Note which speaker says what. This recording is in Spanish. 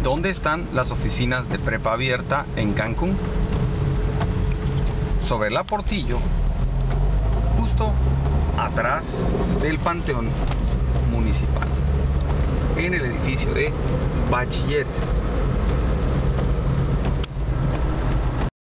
Speaker 1: ¿Dónde están las oficinas de Prepa Abierta en Cancún? Sobre la Portillo, justo atrás del Panteón Municipal, en el edificio de Bachilleres.